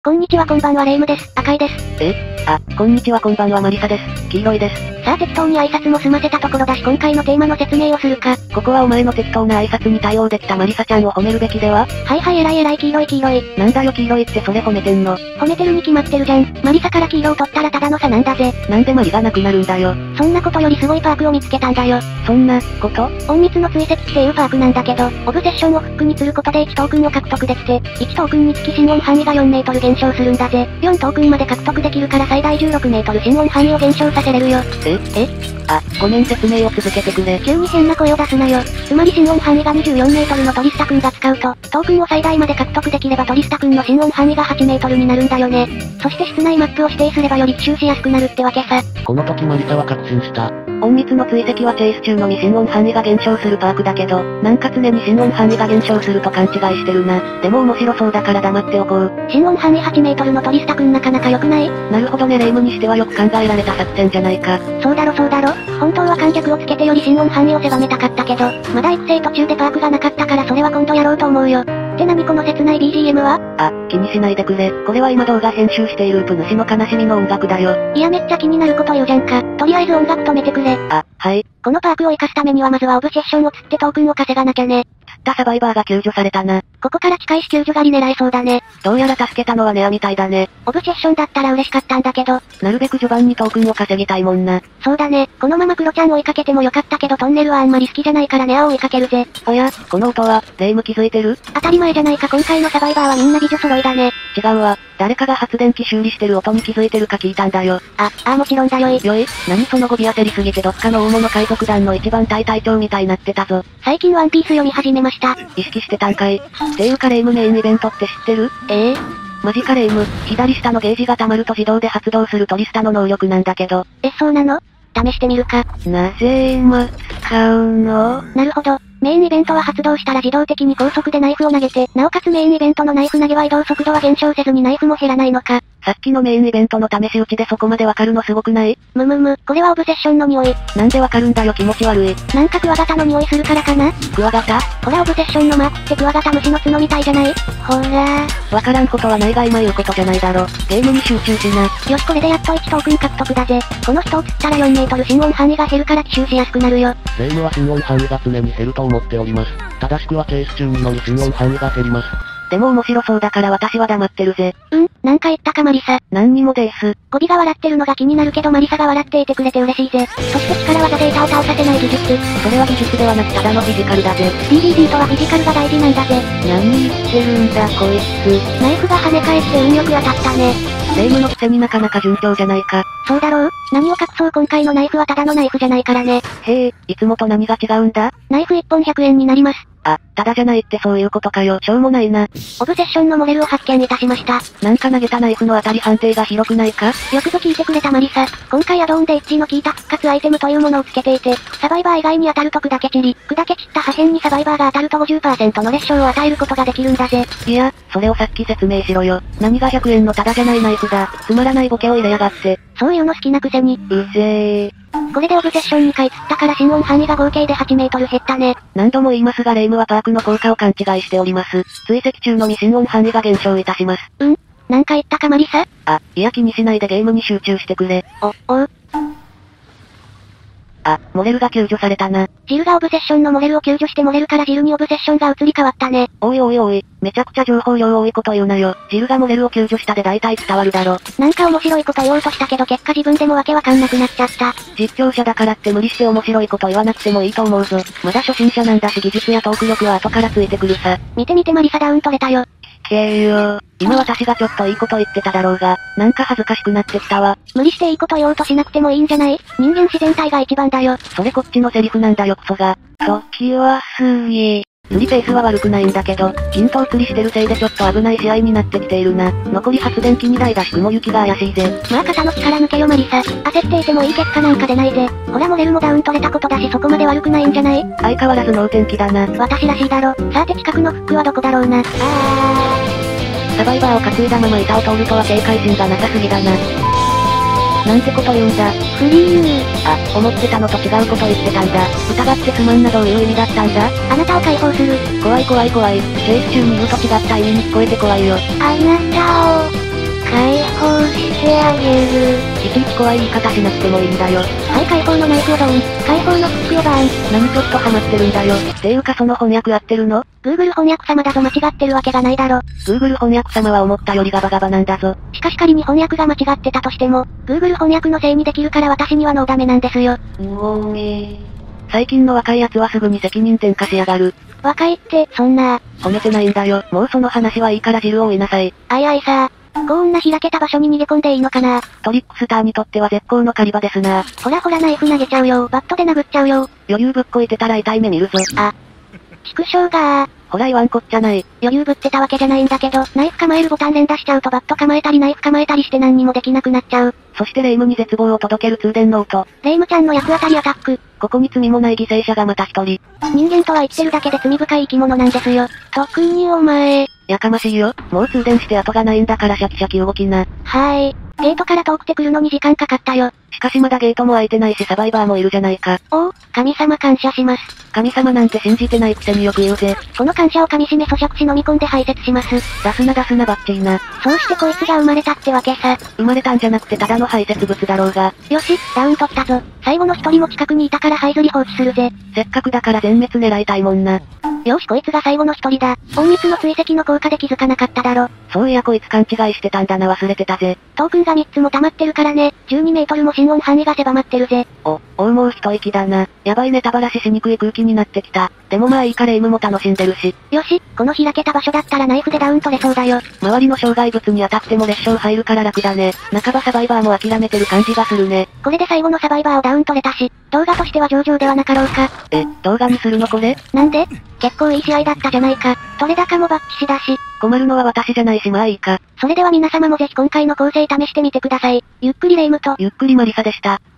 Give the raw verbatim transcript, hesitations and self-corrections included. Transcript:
こんにちはこんばんはレイムです。赤いです。 えあ、こんにちはこんばんはマリサです。黄色いです。 さあ適当に挨拶も済ませたところだし今回のテーマの説明をするか。 ここはお前の適当な挨拶に対応できたマリサちゃんを褒めるべきでは？ はいはい偉い偉い黄色い黄色い。 なんだよ黄色いってそれ褒めてんの？ 褒めてるに決まってるじゃん。マリサから黄色を取ったらただの差なんだぜ。 なんでマリがなくなるんだよ。 そんなことよりすごいパークを見つけたんだよ。 そんな、こと？ 隠密の追跡地っていうパークなんだけど、オブセッションをフックにすることでいちトークンを獲得できて、いちトークンにつき心音範囲がよんメートル減少するんだぜ。よんトークンまで獲得できるから最大じゅうろくメートル心音範囲を減少させれるよ。 ええあ、ごめん説明を続けてくれ。 急に変な声を出すなよ。つまり心音範囲がにじゅうよんメートルのトリスタ君が使うと、トークンを最大まで獲得できればトリスタ君の心音範囲がはちメートルになるんだよね。そして室内マップを指定すればより奇襲しやすくなるってわけさ。 この時マリサは確信した。 隠密の追跡はチェイス中のみ心音範囲が減少するパークだけど、なんか常に心音範囲が減少すると勘違いしてるな。でも面白そうだから黙っておこう。 心音範囲はちメートルのトリスタ君なかなか良くない？ なるほどねレイムにしてはよく考えられた作戦じゃないか。 そうだろそうだろ。本当は観客をつけてより心音範囲を狭めたかったけど、まだ育成途中でパークがなかったからそれは今度やろうと思うよ。ってなにこの切ない ビージーエム は？ あ、気にしないでくれ。これは今動画編集しているウープ主の悲しみの音楽だよ。 いやめっちゃ気になること言うじゃんか。とりあえず音楽止めてくれ。 あ、はい。 このパークを活かすためにはまずはオブセッションを釣ってトークンを稼がなきゃね。 釣ったサバイバーが救助されたな。 ここから近いし救助狩り狙えそうだね。 どうやら助けたのはネアみたいだね。 オブセッションだったら嬉しかったんだけど。 なるべく序盤にトークンを稼ぎたいもんな。 そうだね。このままクロちゃん追いかけてもよかったけどトンネルはあんまり好きじゃないからネアを追いかけるぜ。 おや、この音は、レイム気づいてる？ 当たり前じゃないか今回のサバイバーはみんな美女揃いだね。 違うわ。誰かが発電機修理してる音に気づいてるか聞いたんだよ。 あ、あもちろんだよい。 よい、何その語尾焦りすぎてどっかの大物海賊団の一番隊隊長みたいなってたぞ。 最近ワンピース読み始めました。 意識してたんかい。っていうかレイムメインイベントって知ってる？ ええマジかレイム、左下のゲージが溜まると自動で発動するトリスタの能力なんだけど。 え、そうなの？試してみるか。 なぜ今使うの？ なるほど。メインイベントは発動したら自動的に高速でナイフを投げて、なおかつメインイベントのナイフ投げは移動速度は減少せずにナイフも減らないのか。 さっきのメインイベントの試し撃ちでそこまでわかるのすごくない？ むむむ、これはオブセッションの匂い。 なんでわかるんだよ気持ち悪い。 なんかクワガタの匂いするからかな？ クワガタ？ ほらオブセッションのマークってクワガタ虫の角みたいじゃない？ほらー。わからんことはないが今言うことじゃないだろ。ゲームに集中しな。 よしこれでやっといちトークン獲得だぜ。この人を釣ったらよんメートル心音範囲が減るから奇襲しやすくなるよ。 レイムは心音範囲が常に減ると思っております。正しくはチェイス中にのみ心音範囲が減ります。 でも面白そうだから私は黙ってるぜ。 うん、なんか言ったかマリサ。 何にもでーす。 語尾が笑ってるのが気になるけどマリサが笑っていてくれて嬉しいぜ。そして力技データを倒させない技術。 それは技術ではなくただのフィジカルだぜ。 ディーディーディー とはフィジカルが大事なんだぜ。 何言ってるんだこいつ。 ナイフが跳ね返って運よく当たったね。 レイムのくせになかなか順調じゃないか。 そうだろう？何を隠そう今回のナイフはただのナイフじゃないからね。 へえ、いつもと何が違うんだ？ ナイフいっぽんひゃくえんになります。 あ、ただじゃないってそういうことかよ。しょうもないな。 オブセッションのモデルを発見いたしました。 なんか投げたナイフの当たり判定が広くないか？ よくぞ聞いてくれたマリサ。今回アドオンで一致の効いた復活アイテムというものをつけていて、サバイバー以外に当たると砕け散り、砕け散った破片にサバイバーが当たると ごじゅっパーセント の裂傷を与えることができるんだぜ。 いや、それをさっき説明しろよ。何がひゃくえんのただじゃないナイフだ。つまらないボケを入れやがって。 そういうの好きなくせに。 うぜー。 これでオブセッションにかい釣ったから心音範囲が合計ではちメートル減ったね。 何度も言いますがレイムはパークの効果を勘違いしております。追跡中のみ心音範囲が減少いたします。 うん？なんか言ったかマリサ？ あ、いや気にしないでゲームに集中してくれ。 お、おう。 あ、モレルが救助されたな。 ジルがオブセッションのモレルを救助してモレルからジルにオブセッションが移り変わったね。 おいおいおい、めちゃくちゃ情報量多いこと言うなよ。ジルがモレルを救助したで大体伝わるだろ。 なんか面白いこと言おうとしたけど結果自分でもわけわかんなくなっちゃった。 実況者だからって無理して面白いこと言わなくてもいいと思うぞ。まだ初心者なんだし技術やトーク力は後からついてくるさ。 見て見てマリサダウン取れたよ。 けーよー。今私がちょっといいこと言ってただろうが、なんか恥ずかしくなってきたわ。 無理していいこと言おうとしなくてもいいんじゃない？人間自然体が一番だよ。 それこっちのセリフなんだよクソが。時は過ぎ。釣りペースは悪くないんだけど、均等釣りしてるせいでちょっと危ない試合になってきているな。残り発電機にだいだし雲行きが怪しいぜ。 まあ肩の力抜けよマリサ。焦っていてもいい結果なんか出ないぜ。ほらモレルもダウン取れたことだしそこまで悪くないんじゃない？ 相変わらず能天気だな。 私らしいだろ。さて近くのフックはどこだろうな。あー。 サバイバーを担いだまま板を通るとは警戒心がなさすぎだな。なんてこと言うんだ。 フリー。 あ、思ってたのと違うこと言ってたんだ。疑ってすまんなどういう意味だったんだ？ あなたを解放する。 怖い怖い怖い。チェイス中に言うと違った意味に聞こえて怖いよ。 あなたをイエール。 いちいち怖い言い方しなくてもいいんだよ。 はい、解放のナイフをドン。解放のフックをバーン。 何ちょっとハマってるんだよ。ていうかその翻訳合ってるの？ Google 翻訳様だぞ間違ってるわけがないだろ。 Google 翻訳様は思ったよりガバガバなんだぞ。 しかし仮に翻訳が間違ってたとしても、Google 翻訳のせいにできるから私にはノーダメなんですよ。 うおーー。最近の若い奴はすぐに責任転嫁しやがる。 若いって、そんな。 褒めてないんだよ。もうその話はいいから汁を追いなさい。 あいあいさこんな開けた場所に逃げ込んでいいのかな。 トリックスターにとっては絶好の狩り場ですな。 ほらほらナイフ投げちゃうよ。バットで殴っちゃうよ。 余裕ぶっこいてたら痛い目見るぞ。 あ。畜生がー。 ほら言わんこっちゃない。 余裕ぶってたわけじゃないんだけど、ナイフ構えるボタン連打しちゃうとバット構えたりナイフ構えたりして何にもできなくなっちゃう。 そしてレイムに絶望を届ける通電の音。 レイムちゃんの役当たりアタック。 ここに罪もない犠牲者がまた一人。 人間とは言ってるだけで罪深い生き物なんですよ。特にお前。 やかましいよ。もう通電して後がないんだからシャキシャキ動きな。 はーい。ゲートから遠くて来るのに時間かかったよ。 しかしまだゲートも開いてないしサバイバーもいるじゃないか。 おお、神様感謝します。 神様なんて信じてないくせによく言うぜ。 この感謝を噛み締め咀嚼し飲み込んで排泄します。 出すな出すなバッチリな。 そうしてこいつが生まれたってわけさ。 生まれたんじゃなくてただの排泄物だろうが。 よし、ダウン取ったぞ。最後の一人も近くにいたから這いずり放置するぜ。 せっかくだから全滅狙いたいもんな。 よしこいつが最後の一人だ。隠密の追跡の効果で気づかなかっただろ。 そういやこいつ勘違いしてたんだな忘れてたぜ。 トークンがみっつも溜まってるからね。じゅうにメートルも心音範囲が狭まってるぜ。 お、おうもう一息だな。やばいネタバラシしにくい空気になってきた。でもまあいいかレイムも楽しんでるし。 よし、この開けた場所だったらナイフでダウン取れそうだよ。 周りの障害物に当たっても列車入るから楽だね。半ばサバイバーも諦めてる感じがするね。 これで最後のサバイバーをダウン取れたし、動画としては上々ではなかろうか。 え、動画にするのこれ？ なんで？結構いい試合だったじゃないか。取れ高もバッチシだし。 困るのは私じゃないしまあいいか。 それでは皆様もぜひ今回の構成試してみてください。ゆっくりレイムと、 ゆっくりマリサでした。